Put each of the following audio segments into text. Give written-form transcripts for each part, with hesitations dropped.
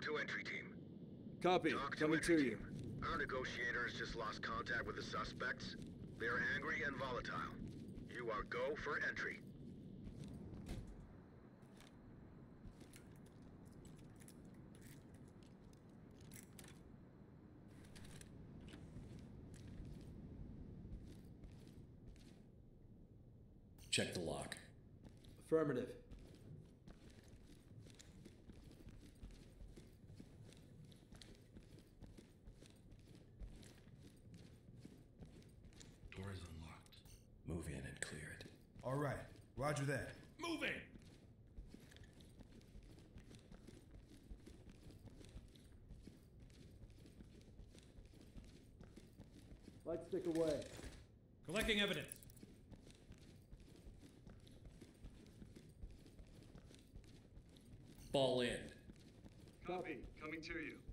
Talk to entry team. Copy. Talk to Coming entry to you. team. Our negotiator has just lost contact with the suspects. They are angry and volatile. You are go for entry. Check the lock. Affirmative. Door is unlocked. Move in and clear it. All right. Roger that. Move in! Light stick away. Collecting evidence. Fall in. Copy. Coming to you.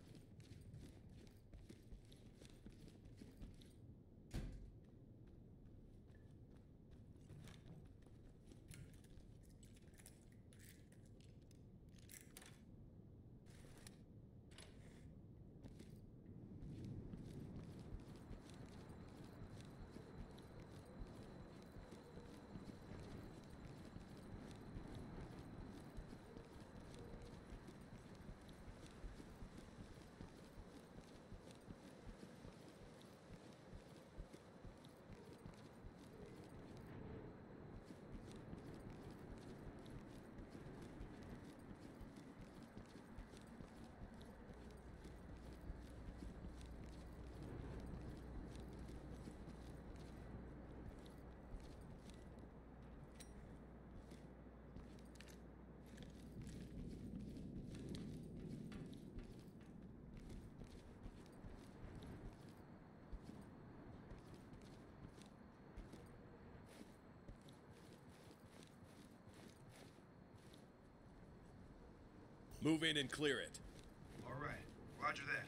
Move in and clear it. All right. Roger that.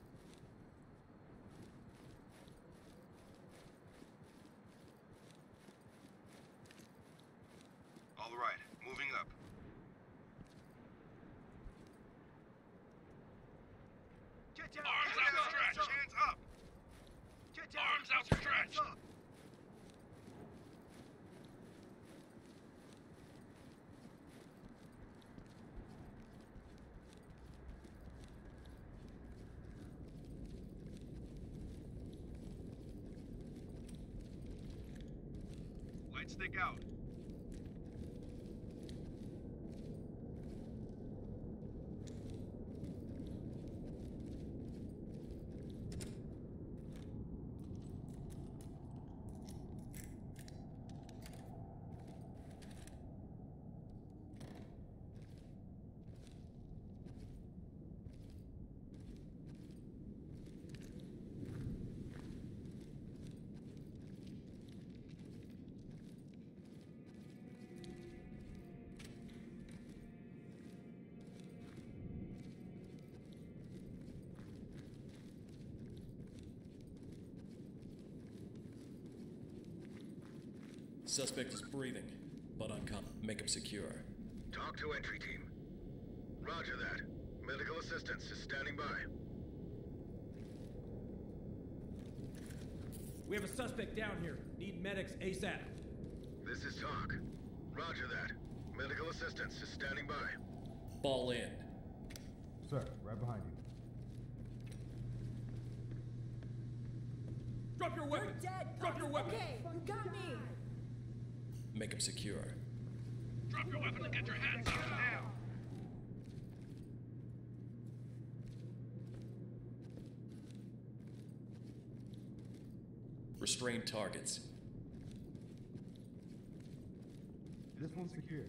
All right. Moving up. Get down! Arms Get down! outstretched! Hands up! Get down! Arms outstretched! Hands up! Light stick out. Suspect is breathing, but unconscious. Make him secure. Talk to entry team. Roger that. Medical assistance is standing by. We have a suspect down here. Need medics ASAP. This is talk. Roger that. Medical assistance is standing by. Fall in. Sir, right behind you. Drop your weapon! Dead. Drop your weapon! Okay, you got me. Make him secure. Drop your weapon and get your hands up now. Restrain targets. This one's secure.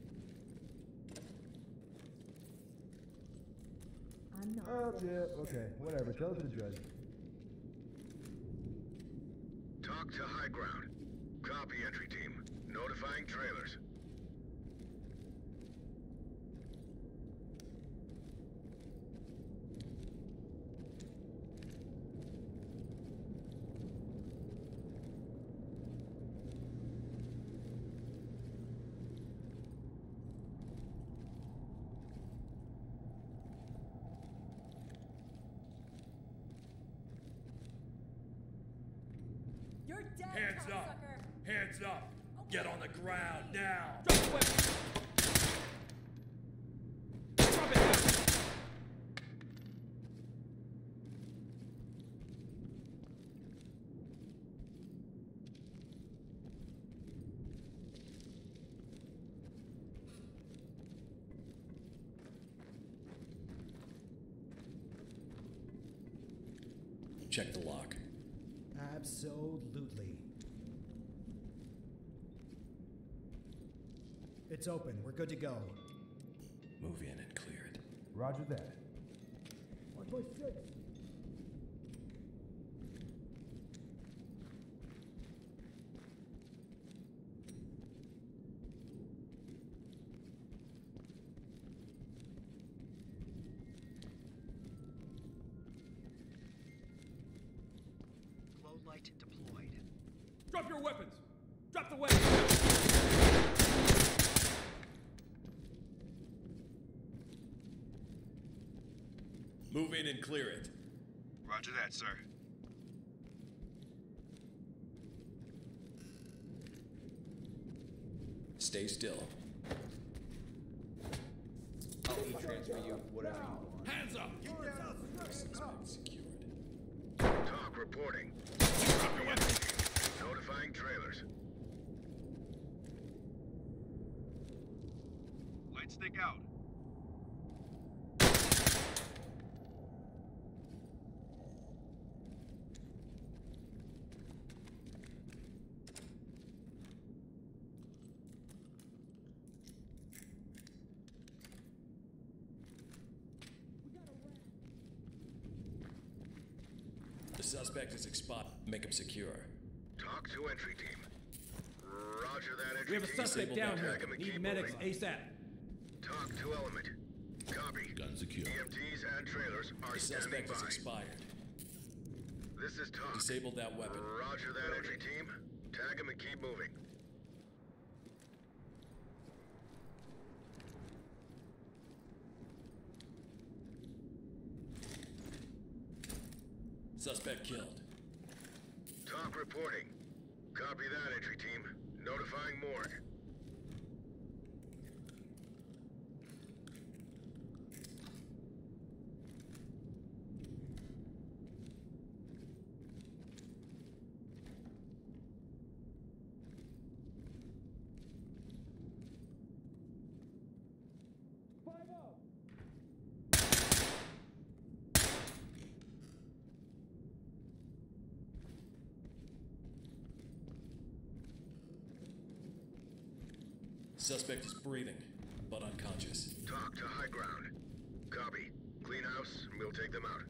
I'm not. Oh, yeah, okay. Whatever. Tell it to the judge. Talk to high ground. Copy entry team. Notifying trailers. dead, Hands up! cocksucker. Hands up! Get on the ground now! Drop the weapon! Drop it now! Check the lock. Absolutely. It's open. We're good to go. Move in and clear it. Roger that. 1.6. Glow light deployed. Drop your weapons! Drop the weapons! Move in and clear it. Roger that, sir. Stay still. I'll e-transfer you whatever you want. Hands up! Suspect secured. Talk reporting. Notifying trailers. Light stick out. The suspect is expired. Make him secure. Talk to entry team. Roger that, entry We have a team. suspect down here. Tag him and Need keep medics moving. ASAP. Talk to element. Copy. Gun secure. EMTs and trailers are The standing suspect is by. expired. This is talk. Disable that weapon. Roger that, entry team. Tag him and keep moving. Suspect killed. Talk reporting. Copy that, entry team. Notifying morgue. Suspect is breathing, but unconscious. Talk to high ground. Copy. Clean house, and we'll take them out.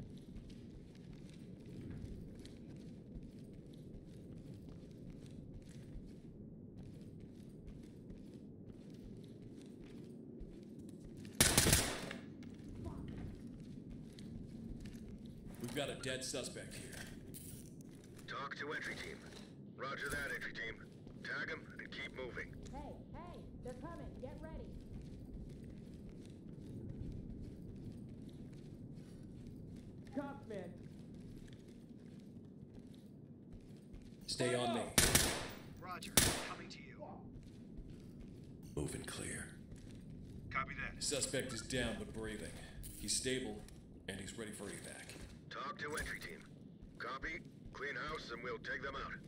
We've got a dead suspect here. Talk to entry team. Roger that, entry team. Tag them and keep moving. Hey, they're coming. Get ready. Cops, man. Stay on me. Roger. Coming to you. Move and clear. Copy that. Suspect is down but breathing. He's stable, and he's ready for evac. Talk to entry team. Copy. Clean house, and we'll take them out.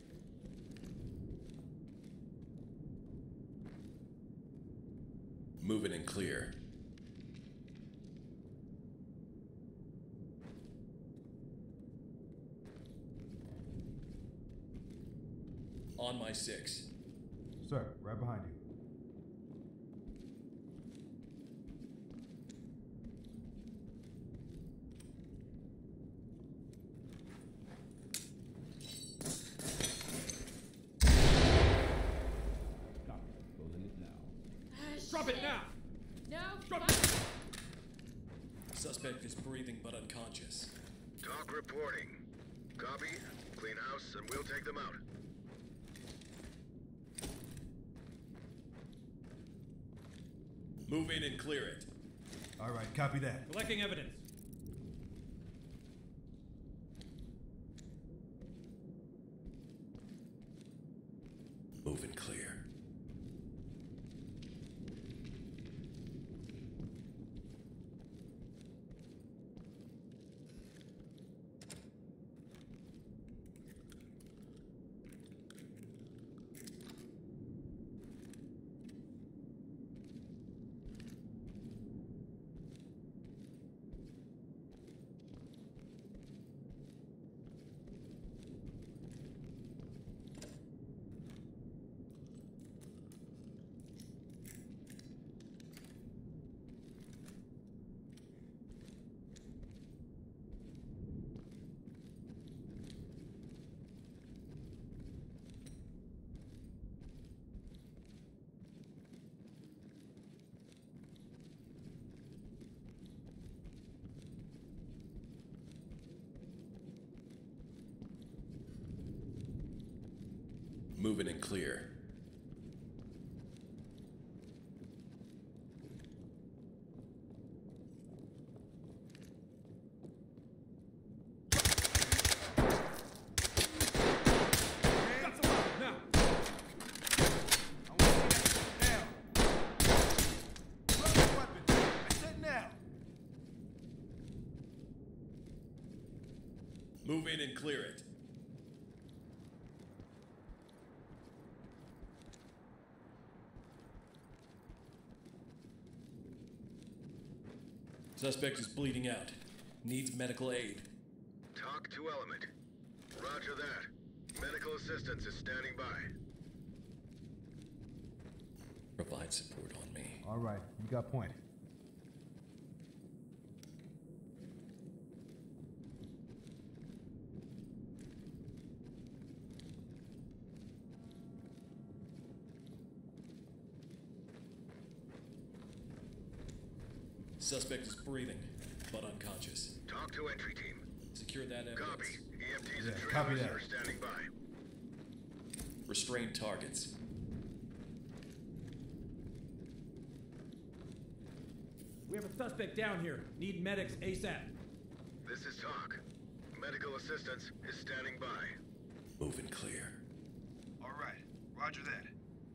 Moving and clear. On my 6. Sir, right behind you. Drop it now! No, Drop stop. it! Suspect is breathing but unconscious. Talk reporting. Copy. Clean house, and we'll take them out. Move in and clear it. All right, copy that. Collecting evidence. Moving and clear. Got the weapon now. I want to see that now. Drop your weapons. I said now. Move in and clear it. Suspect is bleeding out. Needs medical aid. Talk to Element. Roger that. Medical assistance is standing by. Provide support on me. All right, you got point. Suspect is breathing, but unconscious. Talk to entry team. Secure that evidence. Copy. EMTs and Yeah, copy trailers that. are standing by. Restrain targets. We have a suspect down here. Need medics ASAP. This is Talk. Medical assistance is standing by. Move and clear. All right. Roger that.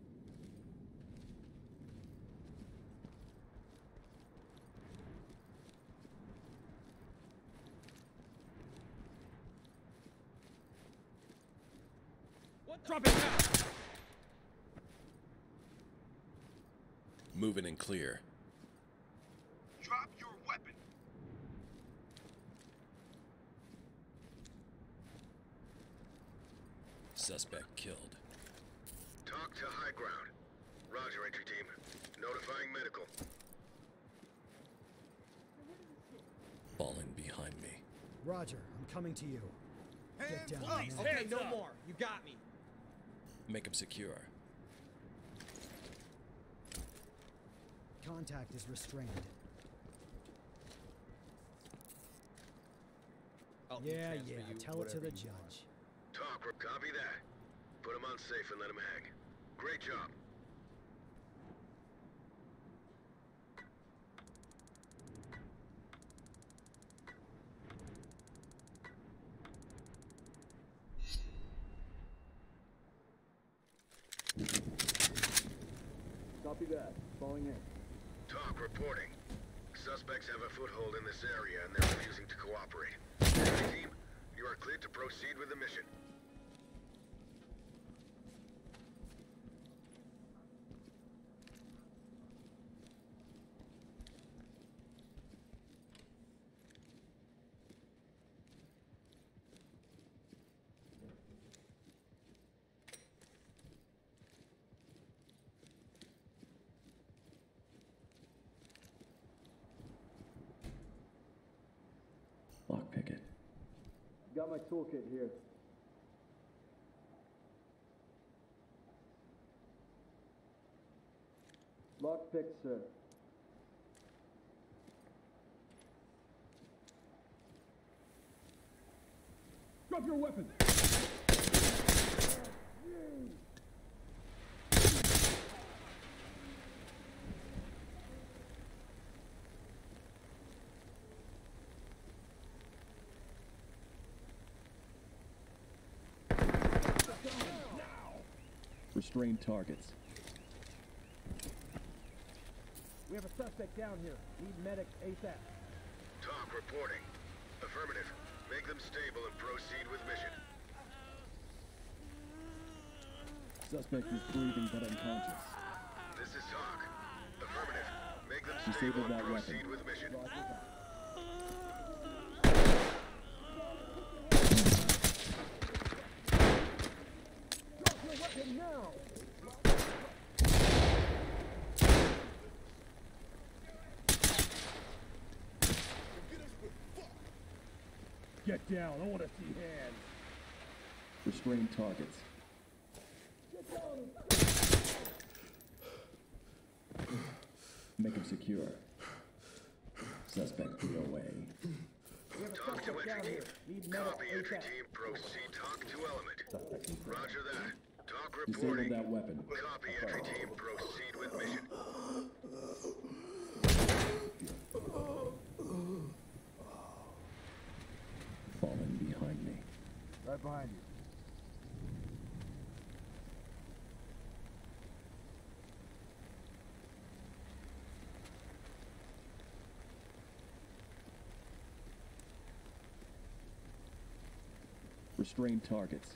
Drop it now. Moving and clear. Drop your weapon. Suspect killed. Talk to high ground. Roger, entry team. Notifying medical. Falling behind me. Roger, I'm coming to you. Get down Police, now. Okay, no more. You got me. Make him secure. Contact is restrained. I'll Yeah, transfer yeah, you tell it to whatever the you want. judge. Talk, copy that. Put him on safe and let him hang. Great job. Copy that. Falling in. Talk reporting. Suspects have a foothold in this area and they're refusing to cooperate. Entry team, you are cleared to proceed with the mission. Lockpick it. Got my toolkit here. Lockpick, sir. Drop your weapon. Restrain targets. We have a suspect down here. Need medics ASAP. Talk reporting. Affirmative. Make them stable and proceed with mission. Suspect is breathing but unconscious. This is Talk. Affirmative. Make them Disable stable and that weapon. proceed with mission. Drop your weapon now! Get down, I want to see hands. Restrain targets. Get down! Make him secure. Suspect DOA. We have a Talk to suspect down entry here. team. Need medics Copy entry ASAP. team. Proceed. Talk to element. Roger that. Talk Disable reporting. that weapon. Copy, entry team. Proceed with mission. Falling behind me. Right behind you. Restrain targets.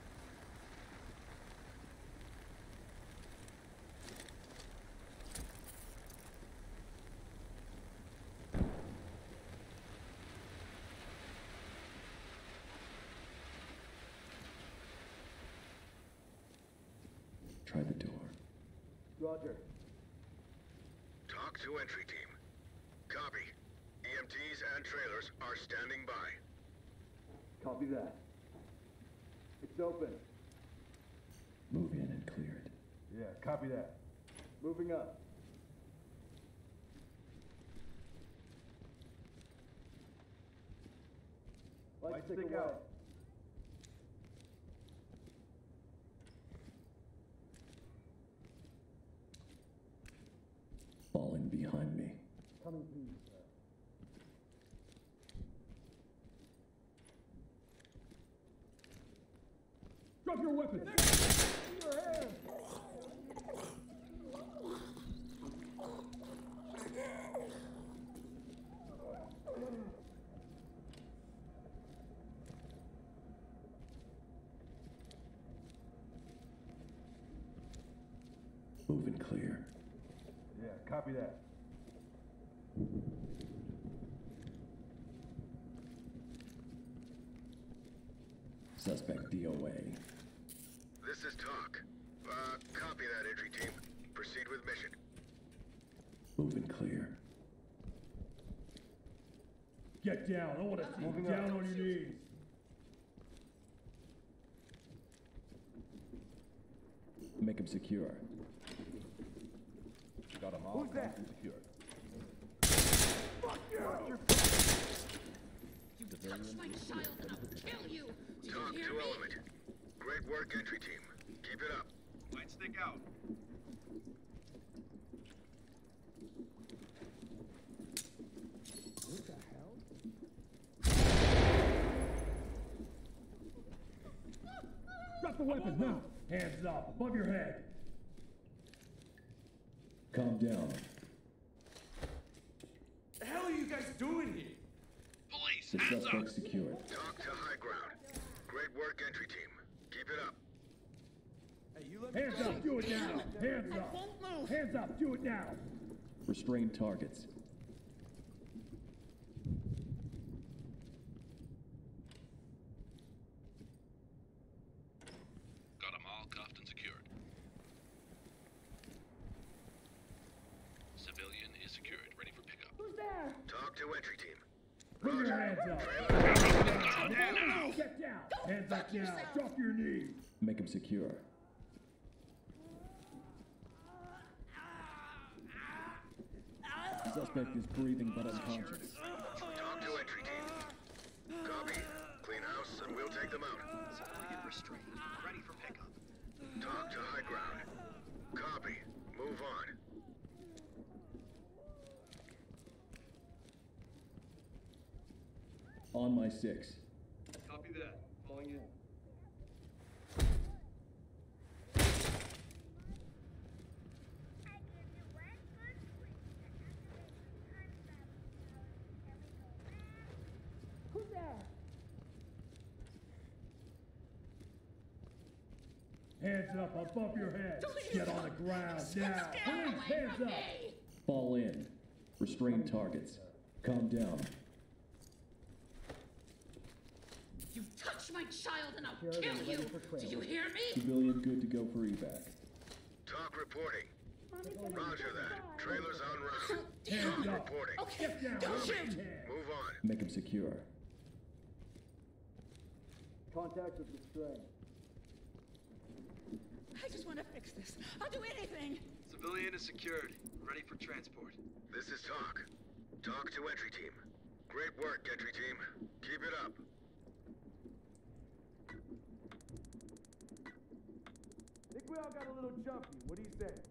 Try the door. Roger. Talk to entry team. Copy. EMTs and trailers are standing by. Copy that. It's open. Move in and clear it. Yeah, copy that. Moving up. Light stick away. Falling behind me. Coming to you, sir. Drop your weapon! Your hand! Move and clear. Yeah, copy that. Suspect DOA. This is talk. Copy that, entry team. Proceed with mission. Move and clear. Get down. I want to see you down on your knees. Make him secure. Got them all Who's that? and secured. You touch my child and I'll kill you! Do you Talk hear to me? element. Great work, entry team. Keep it up. Light stick out. Drop the weapon now. Hands up, above your head. Calm down. The hell are you guys doing here? Police, The suspect secured. Talk to high ground. Great work, entry team. Keep it up. Hey, you let me Hands up, do it now. Hands up. Won't move! Hands up, do it now. Restrain targets. Got them all cuffed and secured. Civilian is secured, ready for pickup. Who's there? Talk to entry team. Put your hands up. Trailer. Get down. Hands up now. Drop your knees. Make him secure. Suspect is breathing but unconscious. Talk to entry team. Copy. Clean house and we'll take them out. Civilian restrained, ready for pickup. Talk to high ground. Copy. Move on. On my 6. Copy that. Falling in. Who's there? Hands up above your head. Get on the ground now. Police, hands up. Fall in. Restrain targets. Calm down. You touch my child and I'll kill you! Do you hear me? Civilian good to go for evac. Talk reporting. Roger that. Trailers en route. Hands Talk up. reporting. Okay, don't Copy. shoot! Move on. Make him secure. Contact with restraint. I just want to fix this. I'll do anything! Civilian is secured, ready for transport. This is talk. Talk to entry team. Great work, entry team. Keep it up. y'all got a little jumpy. What do you say?